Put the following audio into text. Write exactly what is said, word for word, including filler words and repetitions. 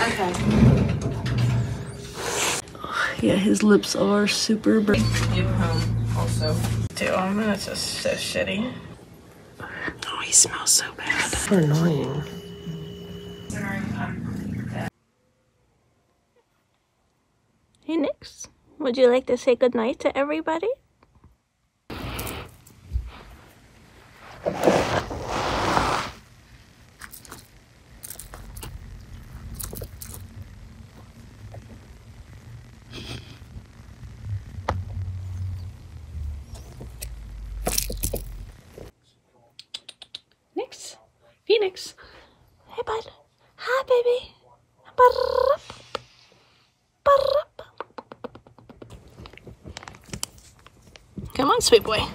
Okay. Yeah, his lips are super burnt. Give him home also. Too. Oh man, it's just so shitty. Oh, he smells so bad. So annoying. Hey Nix, would you like to say goodnight to everybody? Nix, Phoenix. Hey bud. Hi baby. Barrup. Barrup. Come on, sweet boy.